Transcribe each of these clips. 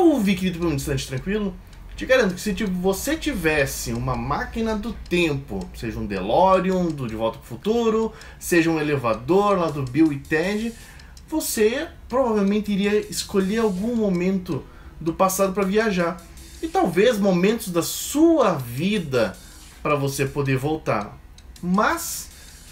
ouvir, querido, por um instante tranquilo? Te garanto que se você tivesse uma máquina do tempo, seja um DeLorean do De Volta para o Futuro, seja um elevador lá do Bill e Ted, você provavelmente iria escolher algum momento do passado para viajar. E talvez momentos da sua vida para você poder voltar. Mas,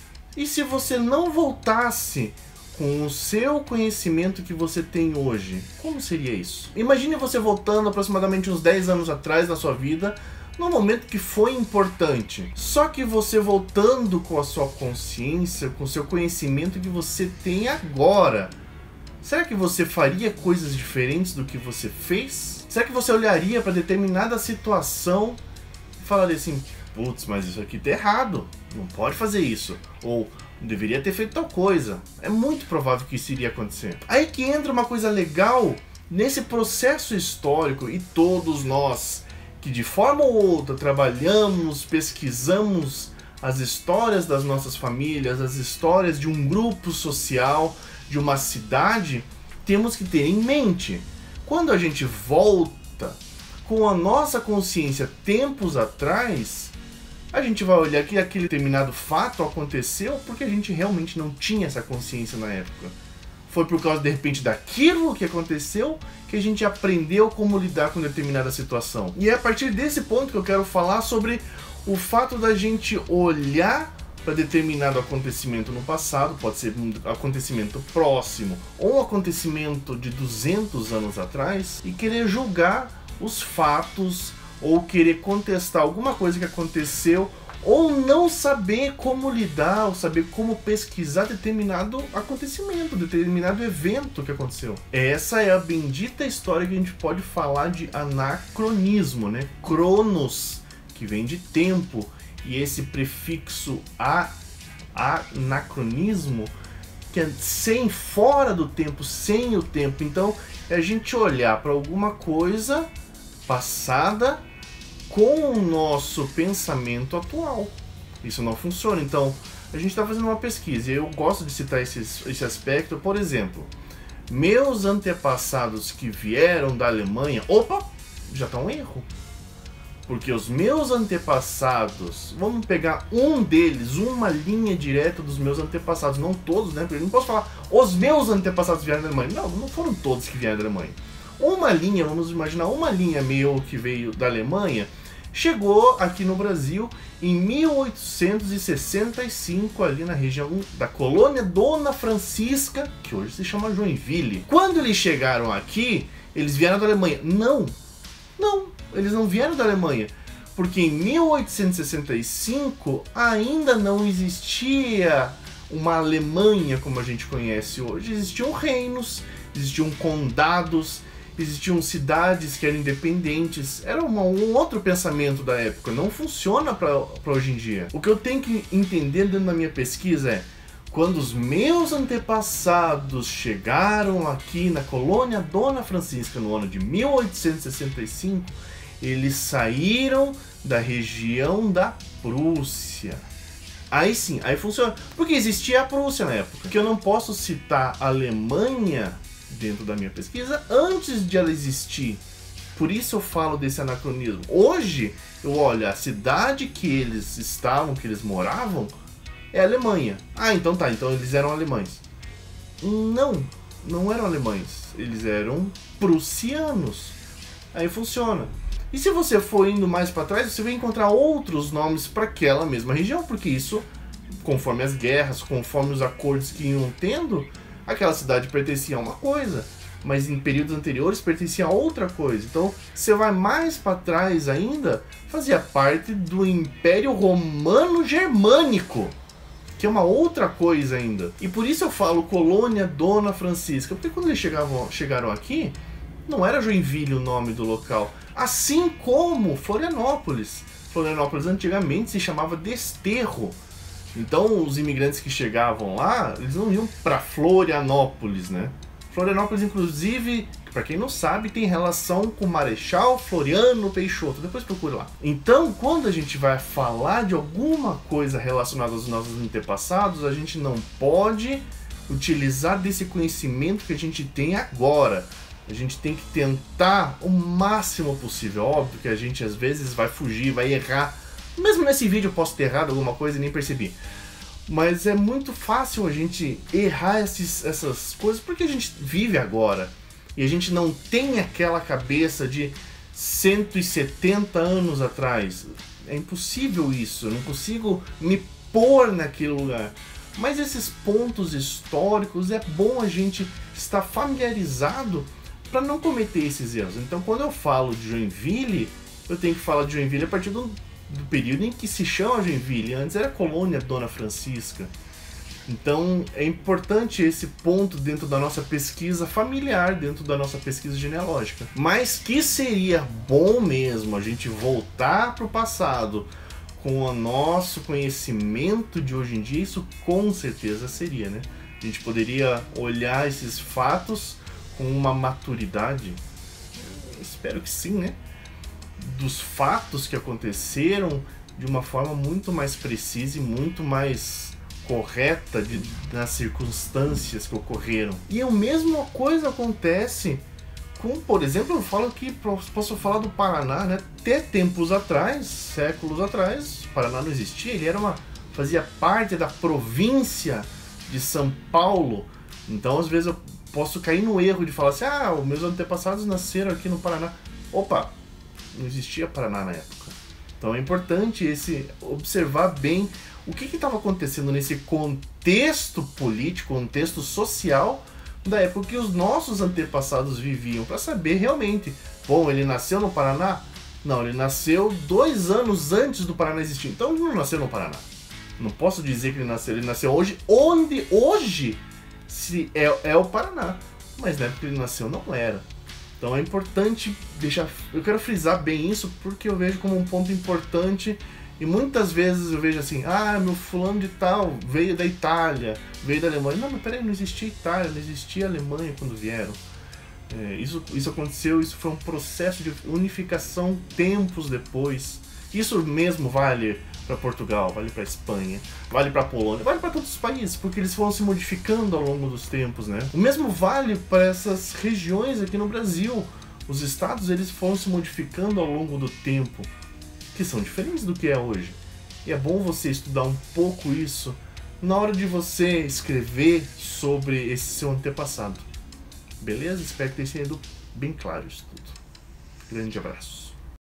e se você não voltasse com o seu conhecimento que você tem hoje? Como seria isso? Imagine você voltando aproximadamente uns 10 anos atrás na sua vida, num momento que foi importante. Só que você voltando com a sua consciência, com o seu conhecimento que você tem agora. Será que você faria coisas diferentes do que você fez? Será que você olharia para determinada situação e falaria assim, putz, mas isso aqui tá errado, não pode fazer isso, ou deveria ter feito tal coisa? É muito provável que isso iria acontecer. Aí que entra uma coisa legal nesse processo histórico, e todos nós que de forma ou outra trabalhamos, pesquisamos as histórias das nossas famílias, as histórias de um grupo social, de uma cidade, temos que ter em mente, quando a gente volta com a nossa consciência tempos atrás, a gente vai olhar que aquele determinado fato aconteceu porque a gente realmente não tinha essa consciência na época. Foi por causa, de repente, daquilo que aconteceu que a gente aprendeu como lidar com determinada situação. E é a partir desse ponto que eu quero falar sobre o fato da gente olhar para determinado acontecimento no passado, pode ser um acontecimento próximo ou um acontecimento de 200 anos atrás, e querer julgar os fatos, ou querer contestar alguma coisa que aconteceu, ou não saber como lidar, ou saber como pesquisar determinado acontecimento, determinado evento que aconteceu. Essa é a bendita história que a gente pode falar de anacronismo, né? Cronos, que vem de tempo, e esse prefixo anacronismo, que é sem, fora do tempo, sem o tempo. Então, é a gente olhar para alguma coisa passada com o nosso pensamento atual. Isso não funciona. Então, a gente está fazendo uma pesquisa, e eu gosto de citar esse aspecto. Por exemplo, meus antepassados que vieram da Alemanha, opa, já está um erro. Porque os meus antepassados, vamos pegar um deles, uma linha direta dos meus antepassados, não todos, né? Porque eu não posso falar, os meus antepassados vieram da Alemanha. Não, não foram todos que vieram da Alemanha. Uma linha, vamos imaginar, uma linha meu que veio da Alemanha, chegou aqui no Brasil em 1865, ali na região da colônia Dona Francisca, que hoje se chama Joinville. Quando eles chegaram aqui, eles vieram da Alemanha? Não, eles não vieram da Alemanha, porque em 1865 ainda não existia uma Alemanha como a gente conhece hoje. Existiam reinos, existiam condados, existiam cidades que eram independentes. Era um outro pensamento da época, não funciona para hoje em dia. O que eu tenho que entender dentro da minha pesquisa é, quando os meus antepassados chegaram aqui na colônia Dona Francisca no ano de 1865, eles saíram da região da Prússia. Aí sim, aí funciona. Porque existia a Prússia na época. Porque eu não posso citar a Alemanha dentro da minha pesquisa antes de ela existir. Por isso eu falo desse anacronismo. Hoje, eu olho a cidade que eles estavam, que eles moravam, é a Alemanha. Ah, então tá, então eles eram alemães. Não eram alemães. Eles eram prussianos. Aí funciona. E se você for indo mais para trás, você vai encontrar outros nomes para aquela mesma região, porque isso, conforme as guerras, conforme os acordos que iam tendo, aquela cidade pertencia a uma coisa, mas em períodos anteriores pertencia a outra coisa. Então, você vai mais para trás ainda, fazia parte do Império Romano Germânico, que é uma outra coisa ainda. E por isso eu falo colônia Dona Francisca, porque quando eles chegaram aqui, não era Joinville o nome do local, assim como Florianópolis. Florianópolis antigamente se chamava Desterro. Então os imigrantes que chegavam lá, eles não iam para Florianópolis, né? Florianópolis, inclusive, para quem não sabe, tem relação com Marechal Floriano Peixoto. Depois procure lá. Então, quando a gente vai falar de alguma coisa relacionada aos nossos antepassados, a gente não pode utilizar desse conhecimento que a gente tem agora. A A gente tem que tentar o máximo possível. Óbvio que a gente às vezes vai fugir, vai errar. Mesmo nesse vídeo eu posso ter errado alguma coisa e nem percebi. Mas é muito fácil a gente errar essas coisas porque a gente vive agora. E a gente não tem aquela cabeça de 170 anos atrás. É impossível isso, eu não consigo me pôr naquele lugar. Mas esses pontos históricos é bom a gente estar familiarizado para não cometer esses erros. Então quando eu falo de Joinville, eu tenho que falar de Joinville a partir do período em que se chama Joinville. Antes era colônia Dona Francisca. Então é importante esse ponto dentro da nossa pesquisa familiar, dentro da nossa pesquisa genealógica. Mas que seria bom mesmo a gente voltar para o passado com o nosso conhecimento de hoje em dia, isso com certeza seria, né? A gente poderia olhar esses fatos com uma maturidade, espero que sim, né? Dos fatos que aconteceram de uma forma muito mais precisa e muito mais correta nas circunstâncias que ocorreram. E a mesma coisa acontece com, por exemplo, eu falo que posso falar do Paraná, né? Até tempos atrás, séculos atrás, o Paraná não existia, ele fazia parte da província de São Paulo. Então às vezes eu posso cair no erro de falar assim, os meus antepassados nasceram aqui no Paraná. Opa, não existia Paraná na época. Então é importante observar bem o que estava acontecendo nesse contexto político, contexto social da época que os nossos antepassados viviam, para saber realmente, bom, ele nasceu no Paraná? Não, ele nasceu 2 anos antes do Paraná existir, então ele não nasceu no Paraná. Não posso dizer que ele nasceu hoje, onde hoje é o Paraná, mas na época que ele nasceu não era. Então é importante eu quero frisar bem isso porque eu vejo como um ponto importante. E muitas vezes eu vejo assim, meu fulano de tal veio da Itália, veio da Alemanha. Não, mas peraí, não existia Itália, não existia Alemanha quando vieram. Isso aconteceu, isso foi um processo de unificação tempos depois. Isso mesmo vale para Portugal, vale para Espanha, vale para Polônia, vale para todos os países, porque eles foram se modificando ao longo dos tempos, né? O mesmo vale para essas regiões aqui no Brasil. Os estados eles foram se modificando ao longo do tempo, que são diferentes do que é hoje. E é bom você estudar um pouco isso na hora de você escrever sobre esse seu antepassado. Beleza? Espero que tenha sido bem claro isso tudo. Grande abraço.